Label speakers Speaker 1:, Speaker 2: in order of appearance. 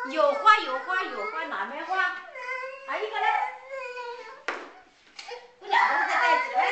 Speaker 1: 有花有花有花，哪没花？还一个嘞？这两个人在在一起。